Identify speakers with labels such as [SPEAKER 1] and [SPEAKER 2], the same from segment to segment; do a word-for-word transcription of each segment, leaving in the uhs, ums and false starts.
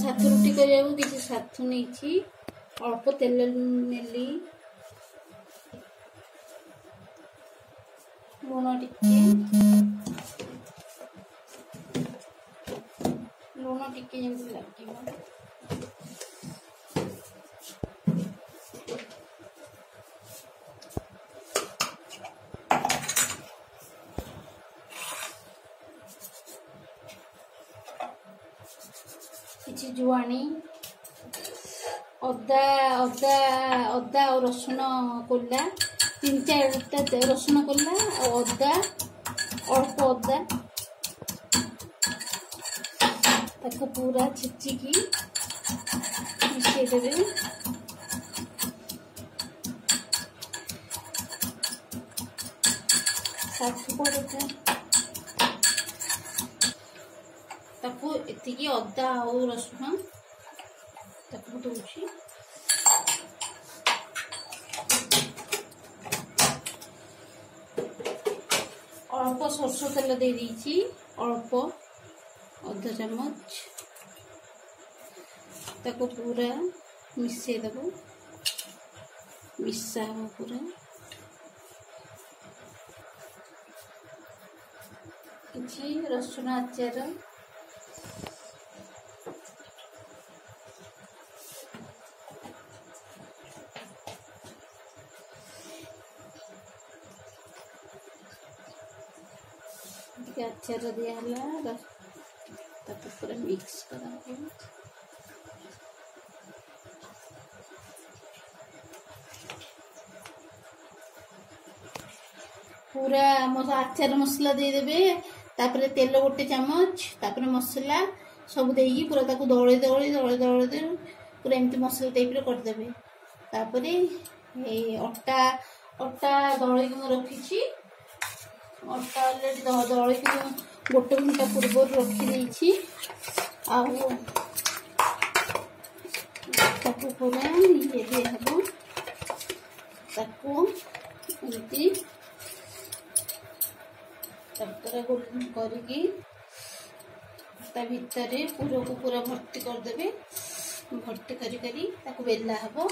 [SPEAKER 1] सातु रुटी करिया किसी सातु नहीं अल्प तेल नेली लुण टिके लुण टिके जमी लगे किसी जुआणी अदा अदा अदा और रसुण कोला तीन चार रसुण कोला और अदा अल्प अदा ताको पूरा छिचिकी मिसई देवे सातु पड़ता ताको एतिकी अदा और रसुण ताको दूची अल्प सरसो तेल दे दीची अल्प अधा चम्मच ताको पूरा मिसई देबो मिसा हो पूरा किछि रसुण आचार आचार दिया पूरा मिक्स करा पूरा आचार मसला देदेवे तापर तेल गोटे चामच तापर मसला सब देकी पूरा ताको दौड़ी दौड़ी दौड़ी दौड़ी पूरा एमती मसला टाइप रे करदेवे तापर अटा अटा दौड़ी को रखी अटा अलरेडी दौड़ी गोटे घंटा पूर्व रखी पूरा ये दिहब ताको एमती तरतरा करके ता भितर पूरा को पूरा भर्ती करदेवे भर्ती करी करी ताको बेला हबो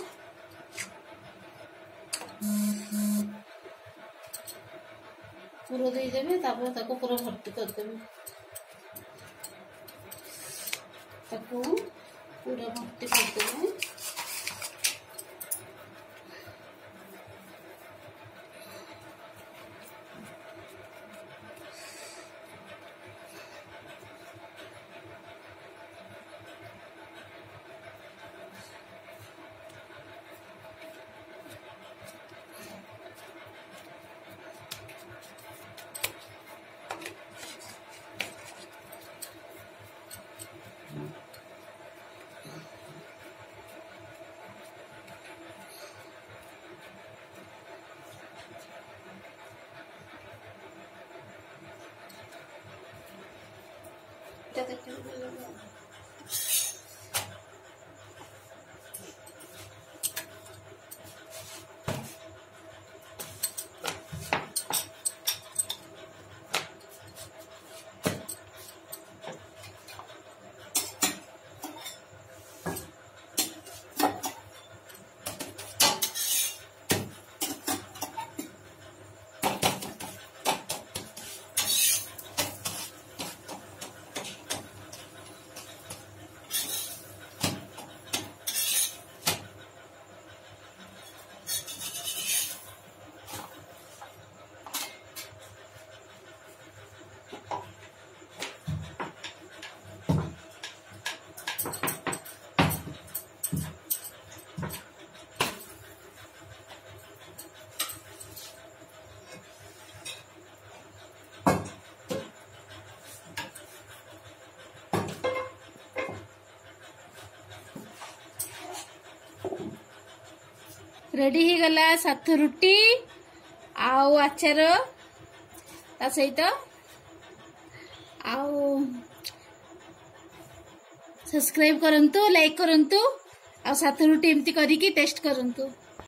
[SPEAKER 1] पूरा दे देवे तापर ताको पूरा भर्ती कर देवे ताको पूरा भर्ती कर देवे रेडी ही गला सातु रुटी आउ आचार ता सहित आउ सब्सक्राइब करंतु लाइक करंतु आ सातु रुटी एमती करिकी टेस्ट करंतु।